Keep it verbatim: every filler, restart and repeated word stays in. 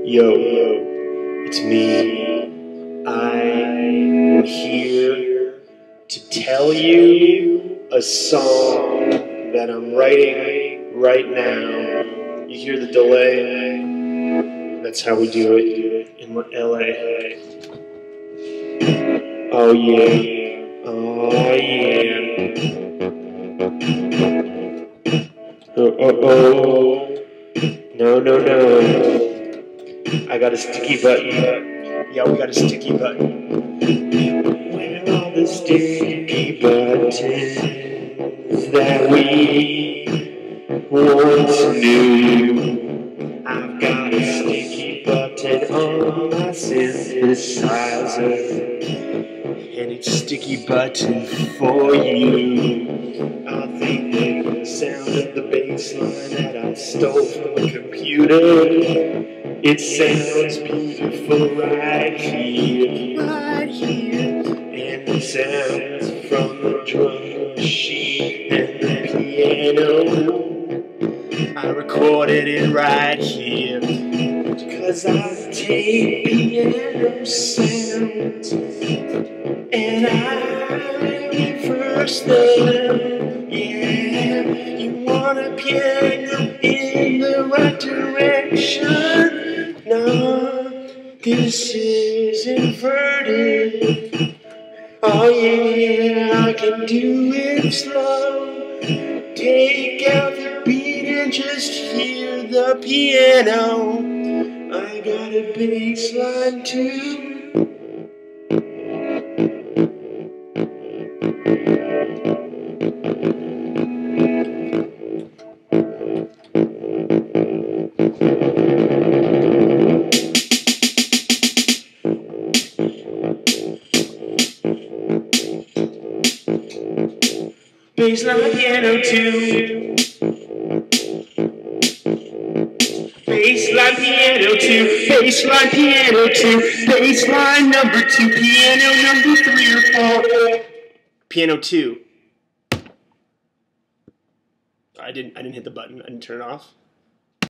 Yo, it's me. I am here to tell you a song that I'm writing right now. You hear the delay? That's how we do it in L A. Oh yeah, oh yeah. Oh oh oh. No no no. I got a sticky button. Yeah, we got a sticky button. Where are all the sticky buttons that we once knew? I've got a sticky button on my synthesizer, and it's sticky button for you. I think that the sound of the bass line that I stole from a computer, it sounds beautiful right here, right here. And the sounds from the drum machine and the piano, I recorded it right here. Cause I take piano sounds and I reverse them. Yeah, you want a piano in the right direction? No, this is inverted. Oh yeah, I can do it slow. Take out the beat and just hear the piano. I got a bass line too. Bassline piano two. Bassline piano two. Bassline piano two. Bassline number two. Piano number three or four. Piano two. I didn't. I didn't hit the button. I didn't turn it off.